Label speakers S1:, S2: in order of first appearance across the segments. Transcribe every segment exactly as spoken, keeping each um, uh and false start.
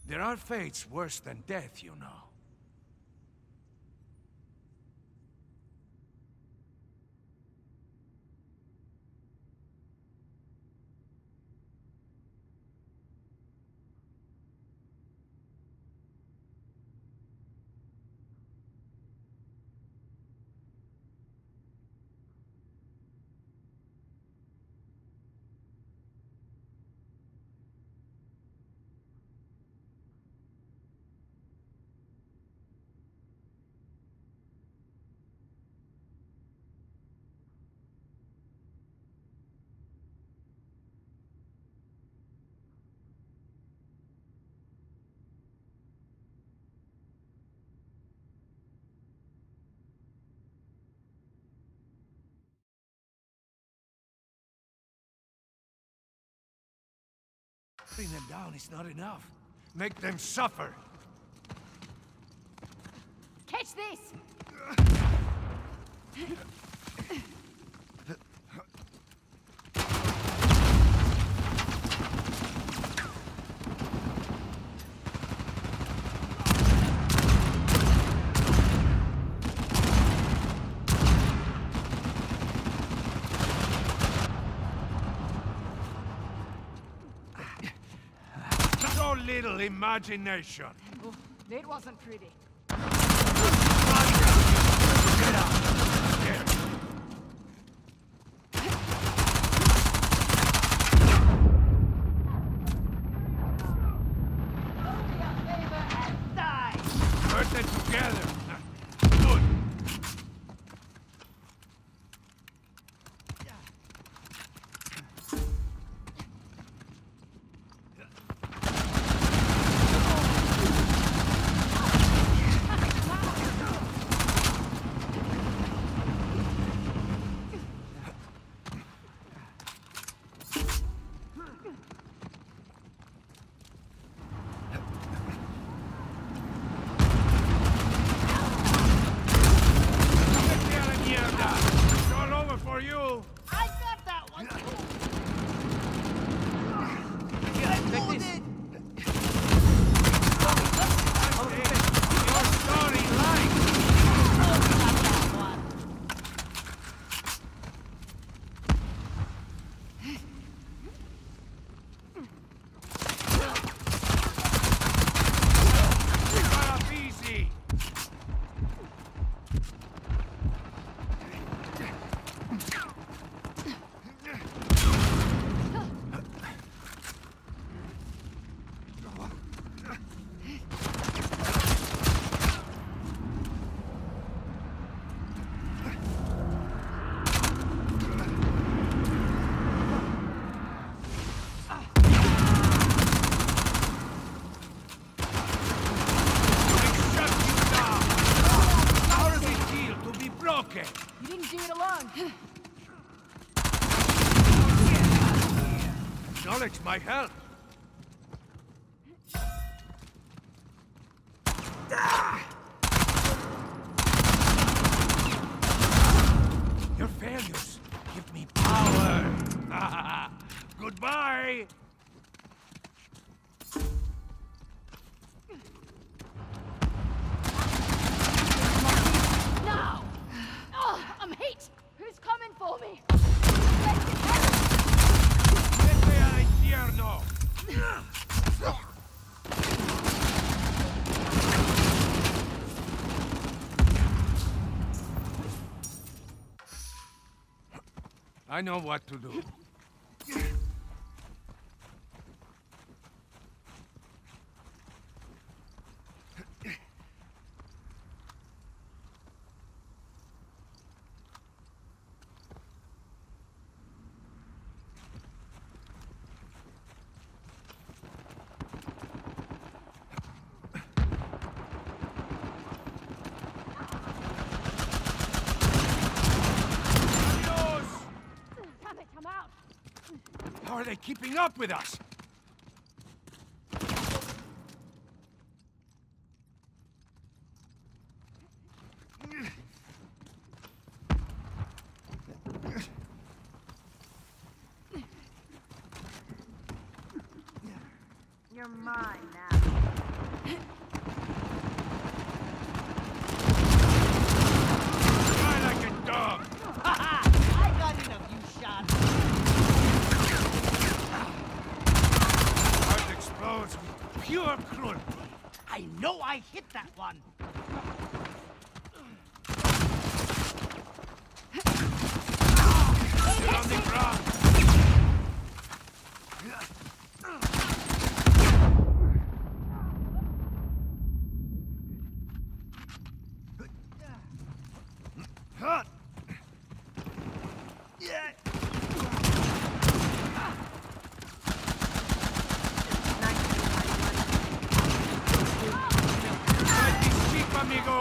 S1: There are fates worse than death, you know. Bring them down is not enough. Make them suffer.
S2: Catch this!
S1: So little imagination.
S2: Oh, that wasn't pretty.
S1: Get out. Get out. Put them together. Good. For you!
S2: I got that one!
S1: Take this. Your story lies. Got up easy.
S2: You didn't do it alone.
S1: Acknowledge my help. Your failures give me power. Goodbye.
S2: No! Oh, I'm hit! Who's coming for me?
S1: Vete al infierno. I know what to do. How are they keeping up with us?
S3: You're mine now.
S1: Cry like a dog!
S3: I got in a few shots.
S1: Heart explodes with pure cruelty.
S3: I know I hit that one.
S1: Get on the ground! Hot! Yeah! Right is cheap, amigo!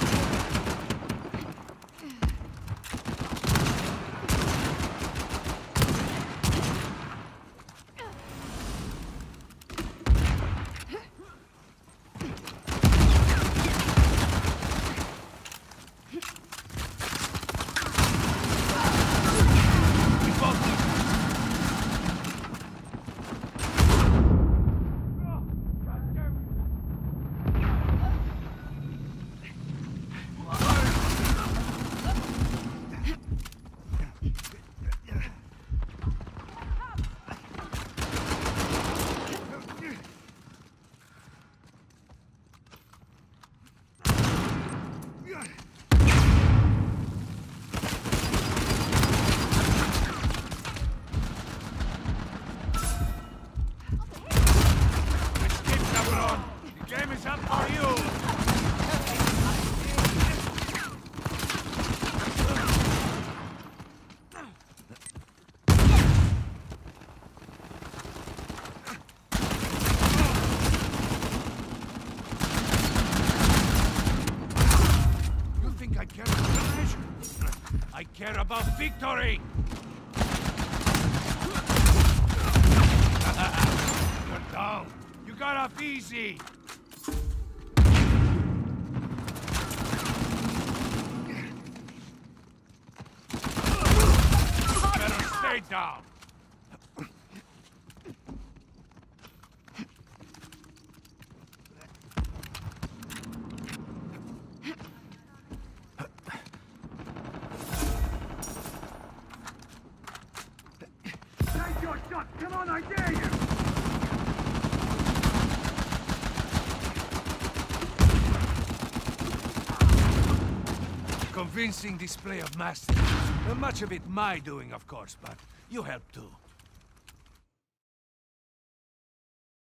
S1: I care about victory! You're down. You got off easy. Better stay down. Come on, I dare you! Convincing display of mastery. Much of it my doing, of course, but you helped too.